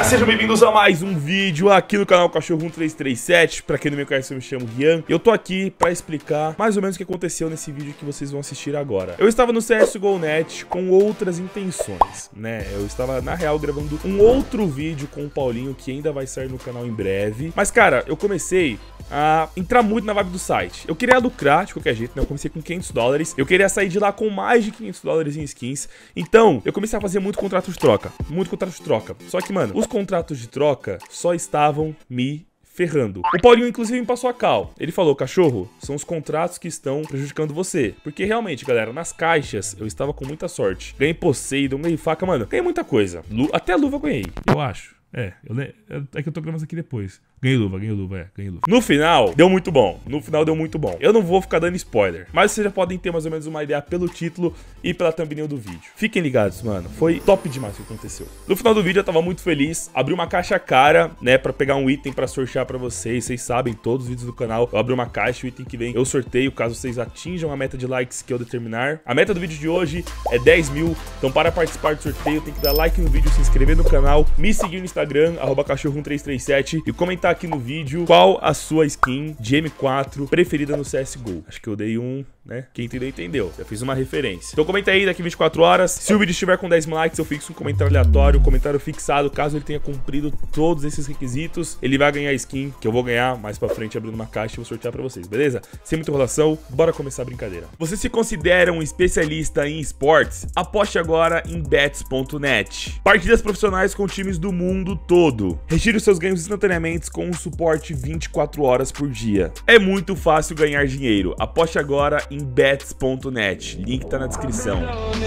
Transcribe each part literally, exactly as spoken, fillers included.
sejam bem-vindos a mais um vídeo aqui no canal Cachorro um três três sete. Pra quem não me conhece, eu me chamo Rian. Eu tô aqui pra explicar mais ou menos o que aconteceu nesse vídeo que vocês vão assistir agora. Eu estava no C S G O ponto net com outras intenções, né? Eu estava, na real, gravando um outro vídeo com o Paulinho que ainda vai sair no canal em breve. Mas, cara, eu comecei a entrar muito na vibe do site. Eu queria lucrar de qualquer jeito, né? Eu comecei com quinhentos dólares. Eu queria sair de lá com mais de quinhentos dólares em skins. Então, eu comecei a fazer muito contrato de troca. Muito contrato de troca. Só que, mano, os contratos de troca só estavam me ferrando. O Paulinho, inclusive, me passou a cal. Ele falou, cachorro, são os contratos que estão prejudicando você. Porque, realmente, galera, nas caixas, eu estava com muita sorte. Ganhei Poseidon, ganhei faca, mano. Ganhei muita coisa. Lu Até luva eu ganhei, eu acho. É, eu é que eu tô gravando isso aqui depois. Ganhei luva, ganhei luva, é, ganhei luva. No final, deu muito bom. No final, deu muito bom. Eu não vou ficar dando spoiler, mas vocês já podem ter mais ou menos uma ideia pelo título e pela thumbnail do vídeo. Fiquem ligados, mano. Foi top demais o que aconteceu. No final do vídeo, eu tava muito feliz. Abri uma caixa cara, né, pra pegar um item pra sortear pra vocês. Vocês sabem, todos os vídeos do canal, eu abri uma caixa, o item que vem eu sorteio, caso vocês atinjam a meta de likes que eu determinar. A meta do vídeo de hoje é dez mil. Então, para participar do sorteio, tem que dar like no vídeo, se inscrever no canal, me seguir no Instagram, arroba cachorro um três três sete, e comentar aqui no vídeo qual a sua skin de M quatro preferida no C S G O. Acho que eu dei um, né? Quem entendeu, entendeu. Já fiz uma referência. Então comenta aí daqui vinte e quatro horas. Se o vídeo estiver com dez mil likes, eu fixo um comentário aleatório, um comentário fixado. Caso ele tenha cumprido todos esses requisitos, ele vai ganhar a skin, que eu vou ganhar mais pra frente abrindo uma caixa e vou sortear pra vocês, beleza? Sem muita enrolação, bora começar a brincadeira. Você se considera um especialista em esportes? Aposte agora em bets ponto net. Partidas profissionais com times do mundo todo. Retire os seus ganhos instantaneamente com um suporte vinte e quatro horas por dia. É muito fácil ganhar dinheiro. Aposte agora em bets ponto net. Link tá na descrição.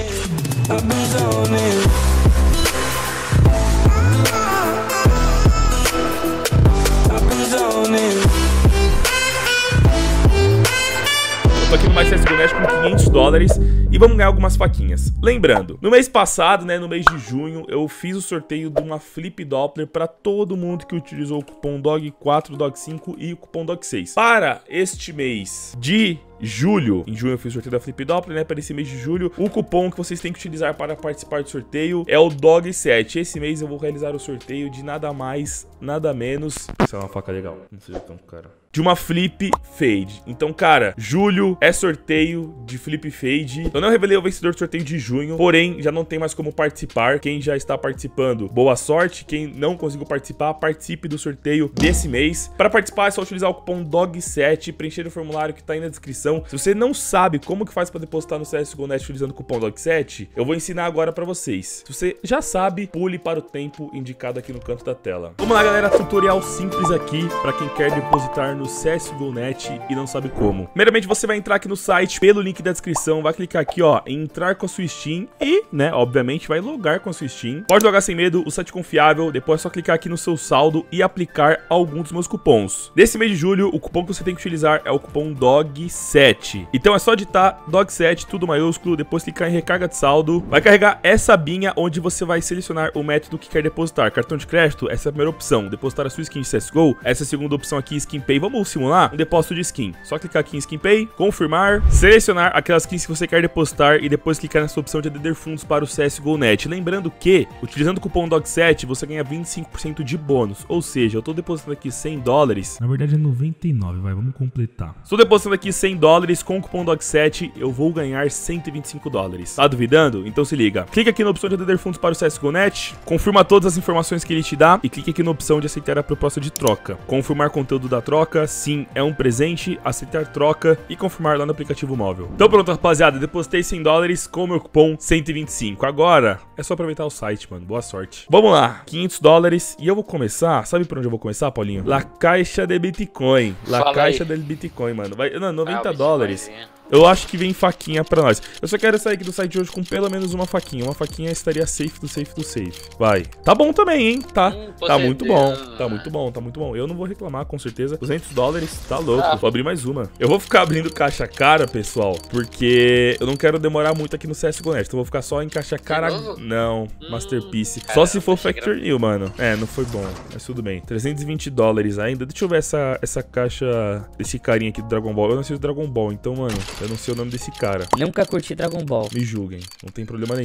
Tô aqui no mais C S G O ponto net com quinhentos dólares e vamos ganhar algumas faquinhas. Lembrando, no mês passado, né, no mês de junho, eu fiz o sorteio de uma Flip Doppler para todo mundo que utilizou o cupom D O G quatro, D O G cinco e o cupom D O G seis. Para este mês de julho, em junho eu fiz o sorteio da Flip Doppler, né, para esse mês de julho, o cupom que vocês têm que utilizar para participar do sorteio é o D O G sete. Esse mês eu vou realizar o sorteio de nada mais, nada menos... Essa é uma faca legal, não seja tão cara. De uma Flip Fade. Então, cara, julho é sorteio de Flip Fade. Eu não revelei o vencedor do sorteio de junho, porém, já não tem mais como participar. Quem já está participando, boa sorte. Quem não conseguiu participar, participe do sorteio desse mês. Para participar, é só utilizar o cupom D O G sete, preencher o formulário que tá aí na descrição. Se você não sabe como que faz para depositar no C S G O ponto net utilizando o cupom D O G sete, eu vou ensinar agora para vocês. Se você já sabe, pule para o tempo indicado aqui no canto da tela. Vamos lá, galera, tutorial simples aqui para quem quer depositar no C S G O ponto net e não sabe como. Primeiramente, você vai entrar aqui no site pelo link da descrição, vai clicar aqui, ó, em entrar com a sua Steam e, né, obviamente vai logar com a sua Steam. Pode logar sem medo, o site é confiável. Depois é só clicar aqui no seu saldo e aplicar algum dos meus cupons. Nesse mês de julho, o cupom que você tem que utilizar é o cupom D O G sete. Então é só digitar D O G sete, tudo maiúsculo, depois clicar em recarga de saldo. Vai carregar essa abinha onde você vai selecionar o método que quer depositar. Cartão de crédito, essa é a primeira opção. Depositar a sua skin de C S G O. Essa é a segunda opção aqui, Skin Pay. Vamos simular um depósito de skin. Só clicar aqui em Skin Pay, confirmar, selecionar aquelas skins que você quer depositar e depois clicar nessa opção de adender fundos para o C S G O ponto net. Lembrando que, utilizando o cupom D O G sete, você ganha vinte e cinco por cento de bônus. Ou seja, eu tô depositando aqui cem dólares. Na verdade é noventa e nove, vai, vamos completar. Estou depositando aqui cem dólares com o cupom D O G sete, eu vou ganhar cento e vinte e cinco dólares. Tá duvidando? Então se liga. Clica aqui na opção de adender fundos para o C S G O ponto net, confirma todas as informações que ele te dá e clique aqui na opção de aceitar a proposta de troca. Confirmar conteúdo da troca, sim, é um presente, aceitar troca e confirmar lá no aplicativo móvel. Então pronto, rapaziada, depositei cem dólares com o meu cupom cento e vinte e cinco. Agora é só aproveitar o site, mano. Boa sorte. Vamos lá, quinhentos dólares e eu vou começar, sabe por onde eu vou começar, Paulinho? La Caixa de Bitcoin. La Fala Caixa aí. del Bitcoin, mano. Vai, não, noventa Ah, dólares. Eu acho que vem faquinha pra nós. Eu só quero sair aqui do site de hoje com pelo menos uma faquinha. Uma faquinha estaria safe do safe do safe. Vai. Tá bom também, hein? Tá. Hum, tá muito bom. certeza. Tá muito bom, tá muito bom. Eu não vou reclamar, com certeza. duzentos dólares, tá louco. Ah. Vou abrir mais uma. Eu vou ficar abrindo caixa cara, pessoal, porque eu não quero demorar muito aqui no C S G O ponto net. Então eu vou ficar só em caixa cara. novo? Não, Hum, Masterpiece. Só caramba, se for achei que era- Factory New, mano. É, não foi bom. Mas tudo bem. trezentos e vinte dólares ainda. Deixa eu ver essa, essa caixa desse carinha aqui do Dragon Ball. Eu não sei o Dragon Ball, então, mano, eu não sei o nome desse cara. Nunca curti Dragon Ball. Me julguem, não tem problema nenhum.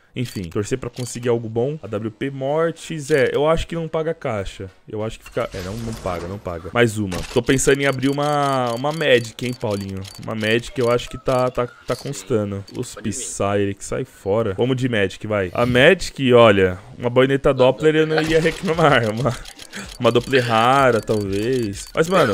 Enfim, torcer pra conseguir algo bom. A W P Mortes, é, eu acho que não paga caixa. Eu acho que fica... É, não, não paga, não paga. Mais uma. Tô pensando em abrir uma, uma Magic, hein, Paulinho? Uma Magic eu acho que tá, tá, tá constando. Os Psyre, que sai fora. Vamos de Magic, vai. A Magic, olha, uma baioneta Doppler eu não ia reclamar. Uma, uma Doppler rara, talvez. Mas, mano...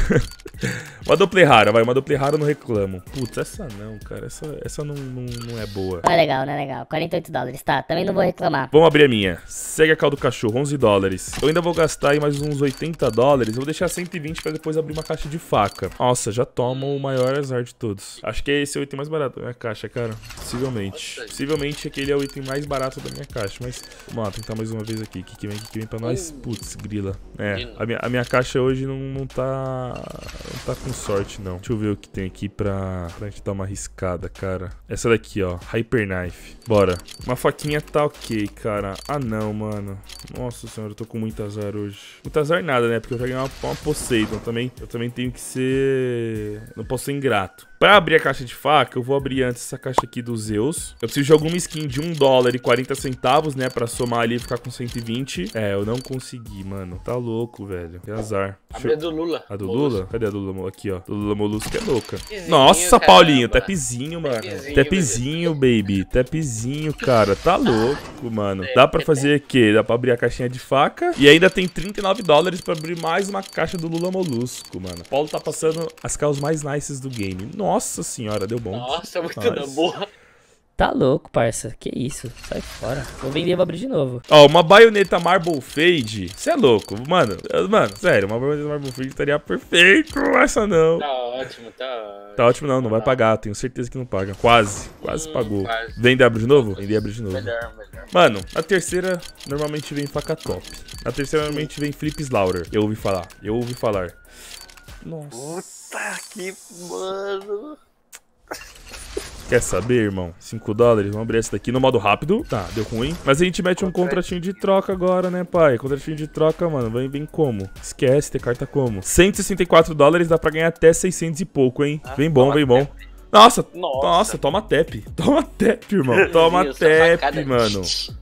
Uma Doppler rara, vai. Uma Doppler rara eu não reclamo. Putz, essa não, cara. Essa, essa não, não, não é boa. Não é legal, não é legal. quarenta e oito dólares, tá. Também não vou reclamar. Vamos abrir a minha. Segue a caldo do cachorro, onze dólares. Eu ainda vou gastar aí mais uns oitenta dólares. Eu vou deixar cento e vinte pra depois abrir uma caixa de faca. Nossa, já toma o maior azar de todos. Acho que é esse o item mais barato da minha caixa, cara. Possivelmente. Possivelmente aquele é o item mais barato da minha caixa. Mas, vamos lá, tentar mais uma vez aqui. O que, que vem, que, que vem pra nós? Putz, grila. É, a minha, a minha caixa hoje não, não tá... Não tá com sorte, não. Deixa eu ver o que tem aqui pra, pra gente dar uma arriscada, cara. Essa daqui, ó. Hyper Knife. Bora. Uma faquinha tá ok, cara. Ah, não, mano. Nossa senhora, eu tô com muito azar hoje. Muito azar nada, né? Porque eu já ganhei uma, uma Poseidon também. Eu também tenho que ser... Não posso ser ingrato. Pra abrir a caixa de faca, eu vou abrir antes essa caixa aqui do Zeus. Eu preciso de alguma skin de um dólar e quarenta centavos, né? Pra somar ali e ficar com cento e vinte. É, eu não consegui, mano. Tá louco, velho. Que azar. Abre eu... a do Lula. A do Molusco. Lula? Cadê a do Lula? Aqui, ó. Do Lula Molusco é louca. Tapzinho, Nossa, caramba. Paulinho. Tapzinho, mano. Tapzinho, Tapzinho, baby. Tapzinho, cara. Tá louco, mano. Dá pra fazer o quê? Dá pra abrir a caixinha de faca. E ainda tem trinta e nove dólares pra abrir mais uma caixa do Lula Molusco, mano. O Paulo tá passando as calls mais nices do game. Nossa senhora, deu bom. Nossa, muito nice. da boa. Tá louco, parça. Que isso? Sai fora. Vou vender e vou abrir de novo. Ó, uma baioneta Marble Fade. Você é louco, mano. Mano, sério, uma baioneta Marble Fade estaria perfeito. Essa não. Tá ótimo, tá ótimo. Tá ótimo, não. Não vai pagar. Tenho certeza que não paga. Quase. Quase Hum, pagou. quase. Vende e abre de novo? Vende e abre de novo. Melhor, melhor. Mano, na terceira normalmente vem faca top. Na terceira normalmente vem Flip Slaughter. Eu ouvi falar. Eu ouvi falar. Nossa. Puta que mano. Quer saber, irmão? cinco dólares, vamos abrir essa daqui no modo rápido. Tá, deu ruim. Mas a gente mete um contratinho de troca agora, né, pai? Contratinho de troca, mano, vem, vem como? Esquece, ter carta como? cento e sessenta e quatro dólares dá pra ganhar até seiscentos e pouco, hein? Vem bom, vem bom. Nossa, Nossa, nossa, toma tap. Toma tap, irmão. Toma Deus, tap, facada. mano.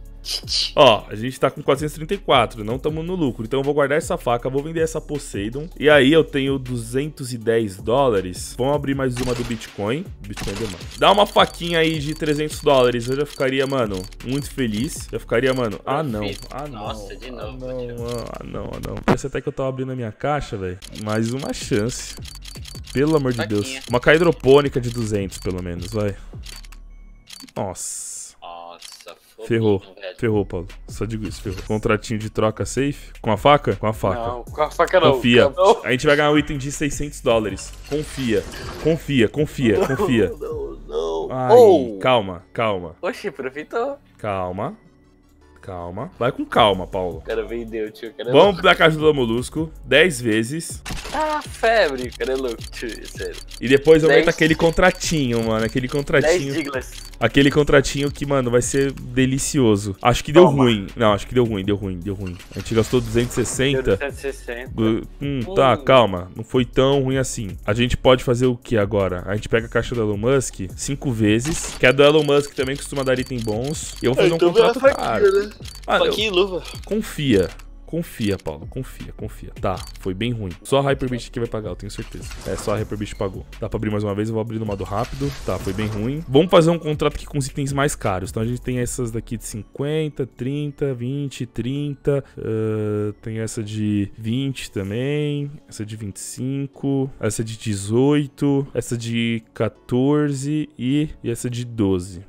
Ó, a gente tá com quatrocentos e trinta e quatro, não estamos no lucro. Então eu vou guardar essa faca, vou vender essa Poseidon. E aí eu tenho duzentos e dez dólares. Vamos abrir mais uma do Bitcoin. Bitcoin demanda. Dá uma faquinha aí de trezentos dólares. Eu já ficaria, mano, muito feliz. Já ficaria, mano, ah não, ah não. Nossa, de novo, Ah não, de novo. ah não, ah não. Parece até que eu tava abrindo a minha caixa, velho. Mais uma chance. Pelo amor de Faquinha. Deus. Uma caia hidropônica de duzentos, pelo menos, vai. Nossa. Nossa, Ferrou, foguinho, velho. ferrou, Paulo. Só digo isso, ferrou. Contratinho de troca safe? Com a faca? Com a faca. Não, com a faca não. Confia. Não, A gente vai ganhar um item de seiscentos dólares. Confia. Confia, confia, confia. não, não. Ai, Oh. calma, calma, Oxi, aproveitou. calma. Calma. Vai com calma, Paulo. O cara vendeu, tio. O cara é Vamos louco. pra caixa do Molusco dez vezes. Ah, febre. O cara é louco, tio. Sério. E depois aumenta dez. aquele contratinho, mano. Aquele dez contratinho. Diglas. Aquele contratinho que, mano, vai ser delicioso. Acho que deu Toma. ruim. Não, acho que deu ruim, deu ruim, deu ruim. A gente gastou duzentos e Deu sessenta. cento e sessenta. Do- Hum, tá, Hum. calma. Não foi tão ruim assim. A gente pode fazer o que agora? A gente pega a caixa do Elon Musk cinco vezes. Que a do Elon Musk também costuma dar item bons. E eu vou fazer um contrato caro. né? Ah, eu- Faquinha e luva. confia. Confia, Paulo. Confia, confia. Tá, foi bem ruim. Só a Hyperbeast que vai pagar, eu tenho certeza. É, só a Hyperbeast pagou. Dá pra abrir mais uma vez, eu vou abrir no modo rápido. Tá, foi bem ruim. Vamos fazer um contrato aqui com os itens mais caros. Então a gente tem essas daqui de cinquenta, trinta, vinte, trinta. Uh, tem essa de vinte também. Essa de vinte e cinco. Essa de dezoito. Essa de quatorze e, e essa de doze.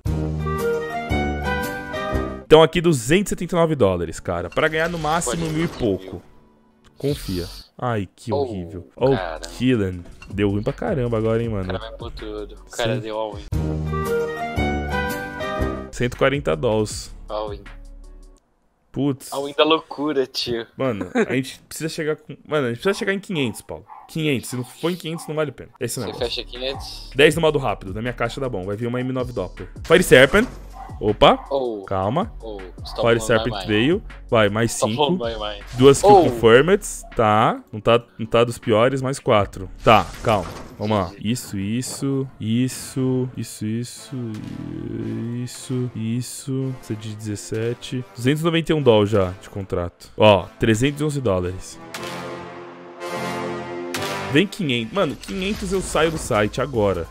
Então aqui duzentos e setenta e nove dólares, cara. Pra ganhar no máximo mil e pouco. Confia. Ai, que Oh, horrível. Oh, cara. Killen. Deu ruim pra caramba agora, hein, O mano. cara vai por tudo. O cara Sim. deu all-in. cento e quarenta dólares. All-in. Putz. All-in da loucura, tio. Mano, a gente precisa chegar com... Mano, a gente precisa chegar em quinhentos, Paulo. quinhentos. Se não for em quinhentos, não vale a pena. Esse Você negócio. fecha quinhentos. dez no modo rápido. Na minha caixa dá bom. Vai vir uma M nove Doppler. Fire Serpent. Opa. Oh. Calma. Oh. Fire Serpent veio. Vai, mais cinco. Vai, vai. Duas kill Oh. confirmed. Tá. Não tá. Não tá dos piores, mais quatro. Tá, calma. Vamos lá. Isso, isso, isso, isso, isso, isso, isso. Isso é de dezessete. duzentos e noventa e um dólares já de contrato. Ó, trezentos e onze dólares. Vem quinhentos. Mano, quinhentos eu saio do site agora.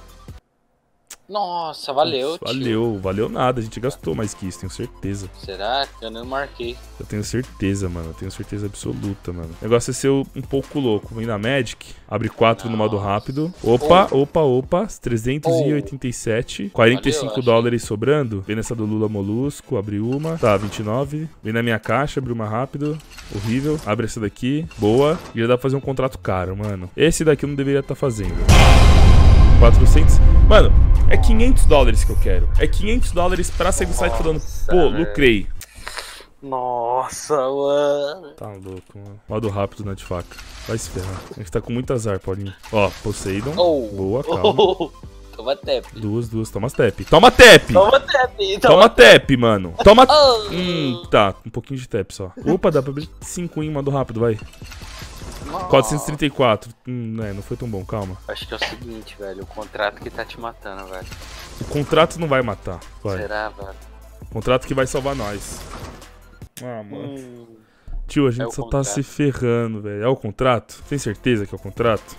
Nossa, valeu, tio. Valeu, valeu nada. A gente gastou mais que isso, tenho certeza. Será? Eu não marquei. Eu tenho certeza, mano. Eu tenho certeza absoluta, mano. O negócio é ser um pouco louco. Vem na Magic, abre quatro no modo rápido. Opa, Oh. opa, opa. trezentos e oitenta e sete. quarenta e cinco Valeu, dólares sobrando. Vem nessa do Lula Molusco, abre uma. Tá, vinte e nove. Vem na minha caixa, abre uma rápido. Horrível. Abre essa daqui. Boa. E já dá pra fazer um contrato caro, mano. Esse daqui eu não deveria estar fazendo. quatrocentos. Mano, é quinhentos dólares que eu quero. É quinhentos dólares pra sair do site falando, pô, lucrei. Nossa, mano. Tá louco, mano. Modo rápido na de faca. Vai se ferrar. A gente tá com muito azar, Paulinho. Ó, Poseidon. Oh. Boa, calma. Oh. Toma tap. Duas, duas. Toma tap. Toma tap! Toma tap. Toma tap, mano. Toma... Oh. Hum, tá. Um pouquinho de tap só. Opa, dá pra abrir cinco em modo rápido, vai. quatrocentos e trinta e quatro. Hum, é, não foi tão bom, calma. Acho que é o seguinte, velho. O contrato que tá te matando, velho. O contrato não vai matar. Vai. Será, velho? O contrato que vai salvar nós. Ah, mano. Hum. Tio, a gente É o só contrato. tá se ferrando, velho. É o contrato? Tem certeza que é o contrato?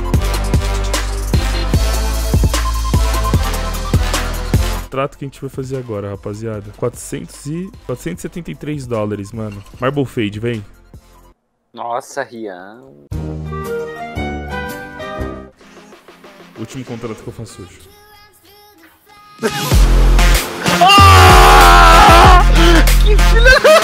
O contrato que a gente vai fazer agora, rapaziada. quatrocentos e... quatrocentos e setenta e três dólares, mano. Marble Fade, vem. Nossa, Rian. Último contrato que eu faço hoje. Que filha da...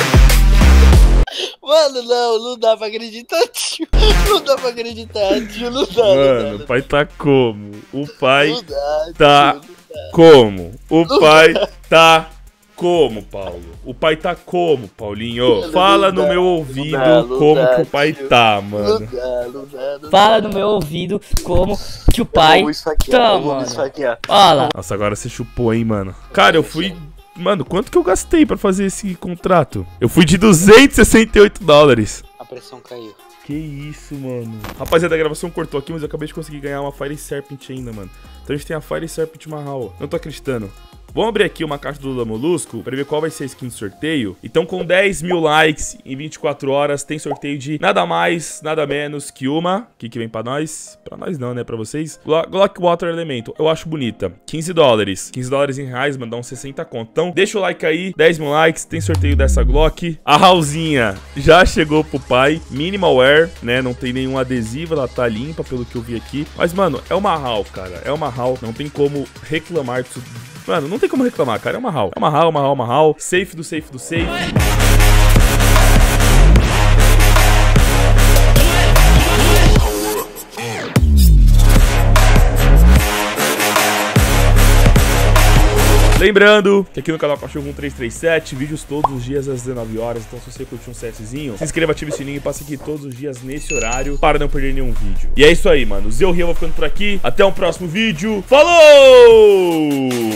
Mano, não, não dá pra acreditar, tio. Não dá pra acreditar, tio. Não dá, Mano, não o dá. pai tá como? O pai Não dá, tá tio. como? O pai tá como, Paulo? O pai tá como, Paulinho? Não Fala dá, no meu não ouvido dá, não como dá, que o pai tio. tá, Não mano. dá, não dá, não Fala no meu ouvido como que o pai Vamos esfaquear, tá, vamos mano. esfaquear. Olha lá. Nossa, agora você chupou, hein, mano. Cara, eu fui... Mano, quanto que eu gastei pra fazer esse contrato? Eu fui de duzentos e sessenta e oito dólares. A pressão caiu. Que isso, mano. Rapaziada, a gravação cortou aqui, mas eu acabei de conseguir ganhar uma Fire Serpent ainda, mano. Então a gente tem a Fire Serpent Mahal. Não tô acreditando. Vamos abrir aqui uma caixa do Lula Molusco pra ver qual vai ser a skin do sorteio. Então, com dez mil likes em vinte e quatro horas, tem sorteio de nada mais, nada menos que uma. O que que vem pra nós? Pra nós não, né? Pra vocês. Glo Glock Water Elemental. Eu acho bonita. quinze dólares. quinze dólares em reais, mano, dá uns sessenta conto. Então, deixa o like aí. dez mil likes, tem sorteio dessa Glock. A Raulzinha já chegou pro pai. Minimal Wear, né? Não tem nenhum adesivo, ela tá limpa, pelo que eu vi aqui. Mas, mano, é uma Raul, cara. É uma Raul. Não tem como reclamar disso. Mano, não tem como reclamar, cara. É uma Raul. É uma Raul, uma Raul, uma Raul. Safe do safe do safe. Lembrando que aqui no canal Cachorro um três três sete, vídeos todos os dias às dezenove horas. Então se você curte um CSzinho, se inscreva, ative o sininho e passe aqui todos os dias nesse horário para não perder nenhum vídeo. E é isso aí, mano. O Zeu Rio vai ficando por aqui. Até o próximo vídeo. Falou!